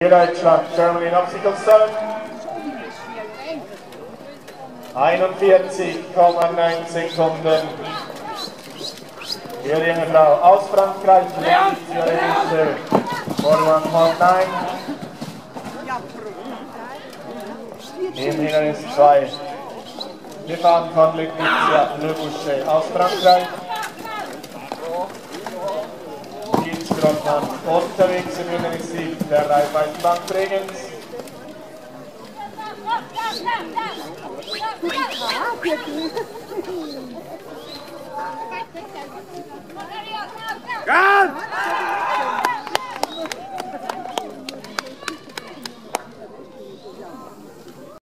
Deutschland, Germany in Obstacle 7. 41,9 Sekunden. Für die junge Frau aus Frankreich, Leonce, 41,9. Im Hindernis 2. Stefan von Letitia Le Boucher aus Frankreich. Nils Grossmann unterwegs im Hindernis 7 der Raiffeisenbank Bregenz. Go!